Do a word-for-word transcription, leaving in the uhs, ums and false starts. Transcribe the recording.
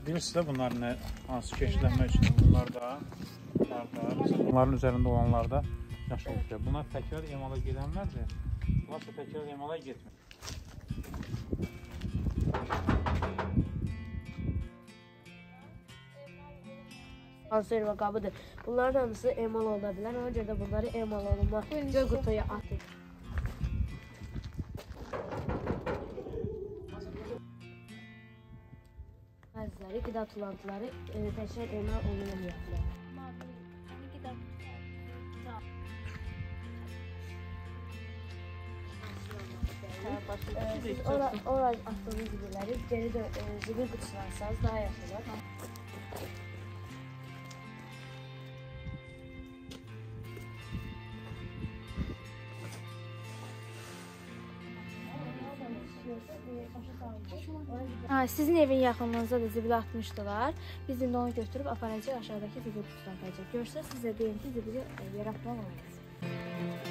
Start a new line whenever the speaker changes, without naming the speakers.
Bilirsiniz də bunlar nə, hansı keçilənmək üçün. Bunlar da, bunlar da, bunların üzərində olanlar da yaşıl uşaq. Bunlar təkrar emala gedənlərdir. Bunlar da təkrar emala getmir.
Konserva qabıdır. Bunların hamısı emal oluna bilər. Ona görə də bunları emal olunma göy qutuya atır. Bəziləri qida tulantıları e, təkrar emal olunmayacaq. Siz ora atdığınız zibilləri geri zibil qutulansanız daha yaxşı olur.
Ha, sizin evin yaxınlığınızda da zibil atmışdılar. Biz indi onu götürüb aparacaq, aşağıdakı zibil kutusuna atacaq. Görsəz sizə deyin ki, zibili yaratmaq olmaz.